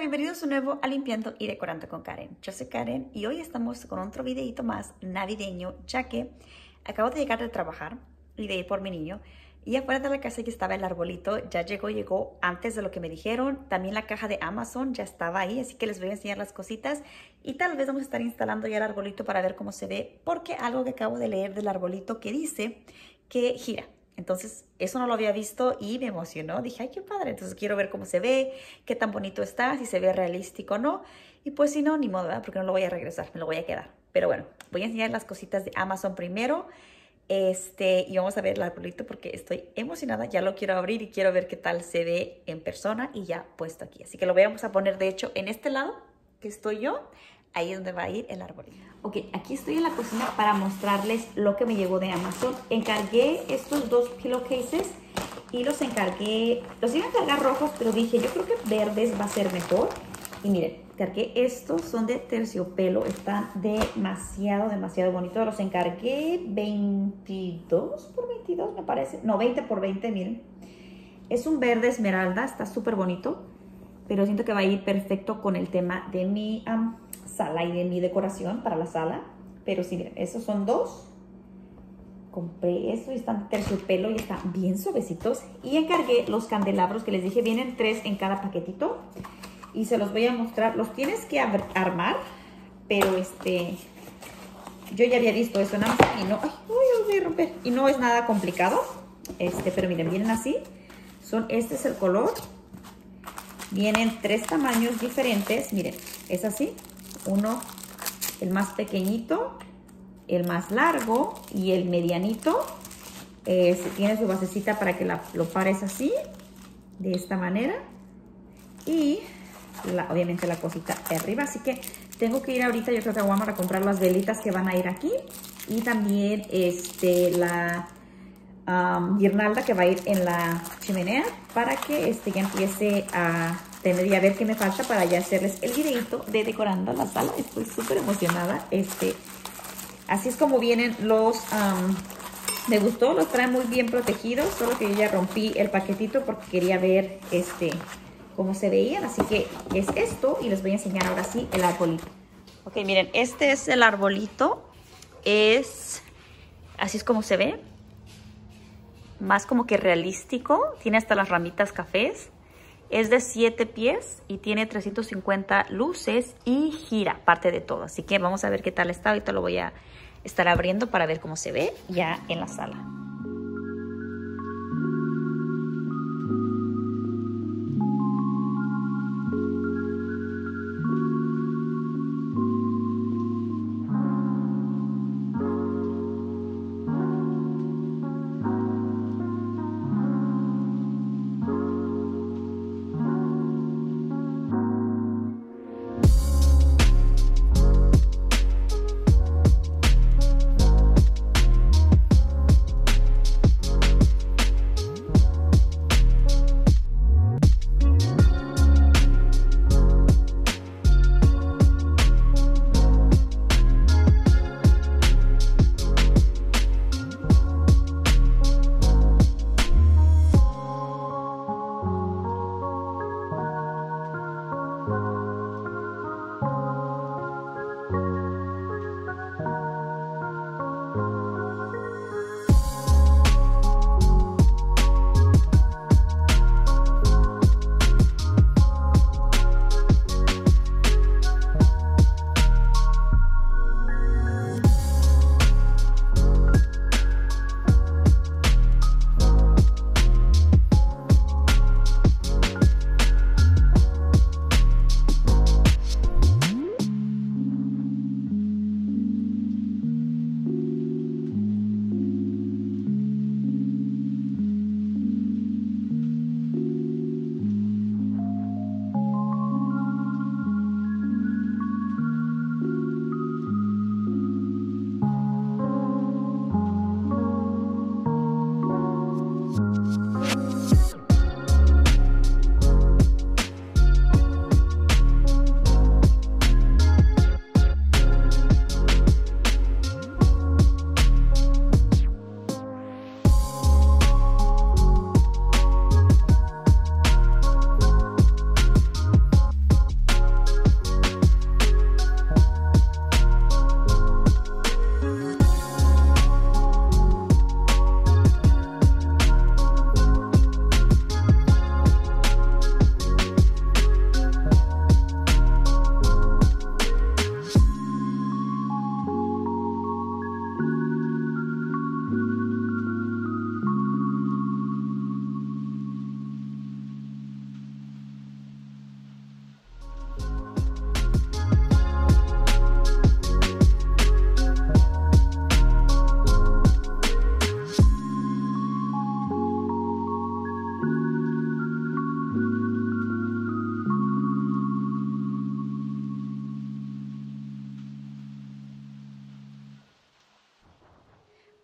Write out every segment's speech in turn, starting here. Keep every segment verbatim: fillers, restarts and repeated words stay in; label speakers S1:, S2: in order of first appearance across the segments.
S1: bienvenidos de nuevo a Limpiando y Decorando con Karen. Yo soy Karen y hoy estamos con otro videito más navideño, ya que acabo de llegar de trabajar y de ir por mi niño. Y afuera de la casa ya estaba el arbolito, ya llegó, llegó antes de lo que me dijeron. También la caja de Amazon ya estaba ahí, así que les voy a enseñar las cositas. Y tal vez vamos a estar instalando ya el arbolito para ver cómo se ve, porque algo que acabo de leer del arbolito que dice que gira. Entonces, eso no lo había visto y me emocionó. Dije, ay, qué padre. Entonces, quiero ver cómo se ve, qué tan bonito está, si se ve realístico o no. Y pues, si no, ni modo, ¿verdad? Porque no lo voy a regresar, me lo voy a quedar. Pero bueno, voy a enseñar las cositas de Amazon primero. Este, y vamos a ver el arbolito porque estoy emocionada. Ya lo quiero abrir y quiero ver qué tal se ve en persona y ya puesto aquí. Así que lo vamos a poner, de hecho, en este lado que estoy yo. Ahí es donde va a ir el arbolito. Ok, aquí estoy en la cocina para mostrarles lo que me llegó de Amazon. Encargué estos dos pillowcases y los encargué, los iba a encargar rojos, pero dije, yo creo que verdes va a ser mejor. Y miren, encargué estos, son de terciopelo, están demasiado, demasiado bonitos. Los encargué veintidós por veintidós, me parece. No, veinte por veinte, miren. Es un verde esmeralda, está súper bonito, pero siento que va a ir perfecto con el tema de mi um, sala y de mi decoración para la sala. Pero sí, miren, esos son dos. Compré eso y están de terciopelo y están bien suavecitos. Y encargué los candelabros que les dije, vienen tres en cada paquetito. Y se los voy a mostrar. Los tienes que armar, pero este, yo ya había visto esto en Amazon y no, ay, ay, voy a romper. Y no es nada complicado. Este, pero miren, vienen así. Son, este es el color. Vienen tres tamaños diferentes. Miren, es así. Uno, el más pequeñito, el más largo y el medianito. Eh, tiene su basecita para que la, lo pares así, de esta manera. Y la, obviamente la cosita de arriba. Así que tengo que ir ahorita, yo creo que vamos a comprar las velitas que van a ir aquí. Y también este, la um, guirnalda que va a ir en la chimenea para que este, ya empiece a tener y a ver qué me falta para ya hacerles el videito de decorando la sala. Estoy súper emocionada. Este, así es como vienen los... Um, me gustó, los traen muy bien protegidos. Solo que yo ya rompí el paquetito porque quería ver este, cómo se veían. Así que es esto y les voy a enseñar ahora sí el arbolito. Ok, miren, este es el arbolito. Es... así es como se ve. Más como que realístico. Tiene hasta las ramitas cafés. Es de siete pies y tiene trescientas cincuenta luces y gira parte de todo. Así que vamos a ver qué tal está. Ahorita lo voy a estar abriendo para ver cómo se ve ya en la sala.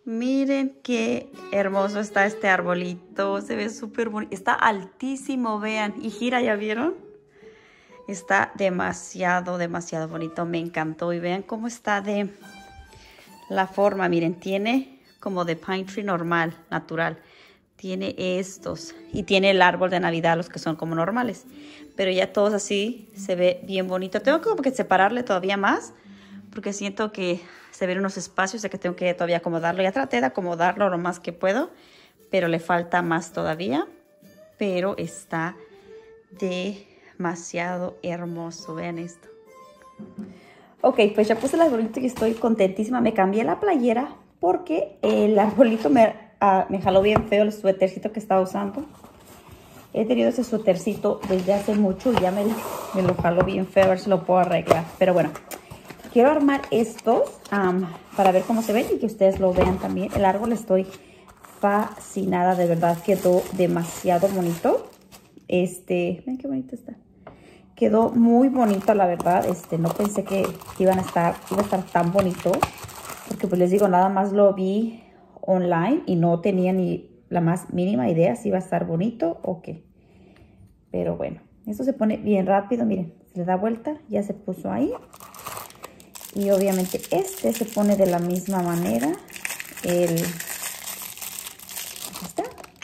S1: Miren qué hermoso está este arbolito. Se ve súper bonito. Está altísimo, vean. Y gira, ¿ya vieron? Está demasiado, demasiado bonito. Me encantó. Y vean cómo está de la forma. Miren, tiene como de pine tree normal, natural. Tiene estos. Y tiene el árbol de Navidad, los que son como normales. Pero ya todos así se ve bien bonito. Tengo como que separarle todavía más. Porque siento que se ven unos espacios de que tengo que todavía acomodarlo. Ya traté de acomodarlo lo más que puedo, pero le falta más todavía. Pero está demasiado hermoso. Vean esto. Ok, pues ya puse el arbolito y estoy contentísima. Me cambié la playera porque el arbolito me, uh, me jaló bien feo el suétercito que estaba usando. He tenido ese suétercito desde hace mucho y ya me, me lo jaló bien feo. A ver si lo puedo arreglar. Pero bueno. Quiero armar estos um, para ver cómo se ven y que ustedes lo vean también. El árbol estoy fascinada, de verdad quedó demasiado bonito. Este, miren qué bonito está. Quedó muy bonito, la verdad. Este, no pensé que iban a estar, iba a estar tan bonito. Porque pues les digo, nada más lo vi online y no tenía ni la más mínima idea si iba a estar bonito o qué. Pero bueno, esto se pone bien rápido, miren, se le da vuelta, ya se puso ahí. Y obviamente este se pone de la misma manera. El... Aquí está.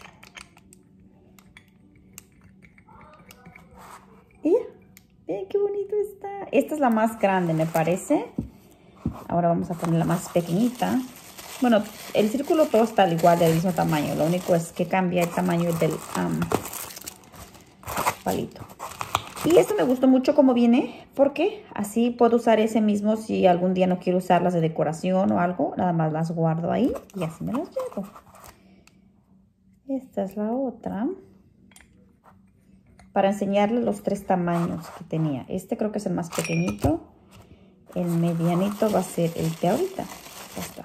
S1: Y vean qué bonito está. Esta es la más grande, me parece. Ahora vamos a poner la más pequeñita. Bueno, el círculo todo está igual, del mismo tamaño. Lo único es que cambia el tamaño del um, palito. Y esto me gustó mucho como viene, porque así puedo usar ese mismo si algún día no quiero usarlas de decoración o algo. Nada más las guardo ahí y así me las llevo. Esta es la otra. Para enseñarles los tres tamaños que tenía. Este creo que es el más pequeñito. El medianito va a ser el de ahorita. Ya está.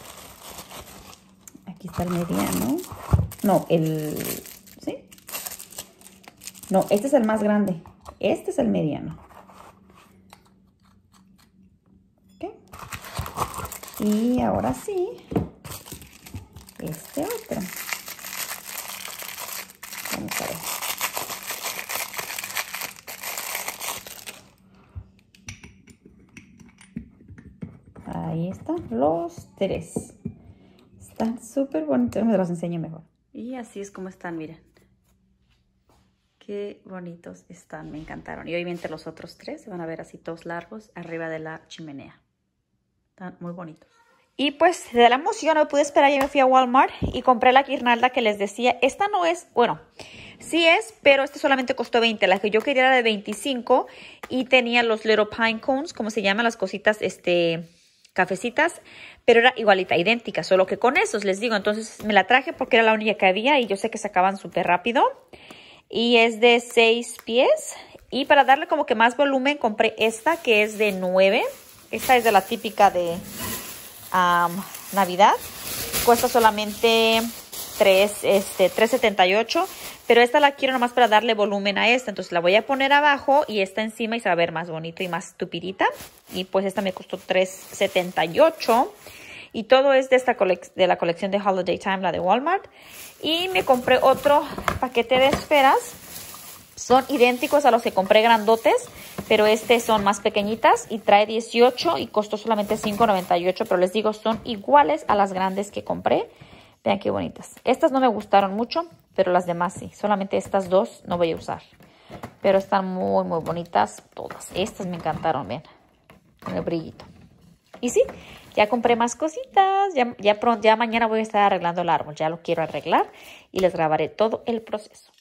S1: Aquí está el mediano. No, el... ¿Sí? No, este es el más grande. Este es el mediano. ¿Ok? Y ahora sí, este otro. Vamos a ver. Ahí están los tres. Están súper bonitos. Me los enseño mejor. Y así es como están, miren. Qué bonitos están, me encantaron. Y obviamente los otros tres se van a ver así todos largos arriba de la chimenea. Están muy bonitos. Y pues de la emoción no pude esperar, ya me fui a Walmart y compré la guirnalda que les decía. Esta no es, bueno, sí es, pero esta solamente costó veinte. La que yo quería era de veinticinco y tenía los little pine cones, como se llaman las cositas, este, cafecitas. Pero era igualita, idéntica, solo que con esos les digo. Entonces me la traje porque era la única que había y yo sé que se acaban súper rápido. Y es de seis pies. Y para darle como que más volumen compré esta que es de nueve. Esta es de la típica de um, Navidad. Cuesta solamente tres setenta y ocho. Pero esta la quiero nomás para darle volumen a esta. Entonces la voy a poner abajo y esta encima y se va a ver más bonito y más tupidita. Y pues esta me costó tres setenta y ocho. Y todo es de, esta de la colección de Holiday Time, la de Walmart. Y me compré otro paquete de esferas. Son idénticos a los que compré grandotes, pero este son más pequeñitas y trae dieciocho y costó solamente cinco noventa y ocho. Pero les digo, son iguales a las grandes que compré. Vean qué bonitas. Estas no me gustaron mucho, pero las demás sí. Solamente estas dos no voy a usar. Pero están muy, muy bonitas todas. Estas me encantaron, vean. Con el brillito. Y sí, ya compré más cositas. Ya, ya, pronto, ya mañana voy a estar arreglando el árbol. Ya lo quiero arreglar y les grabaré todo el proceso.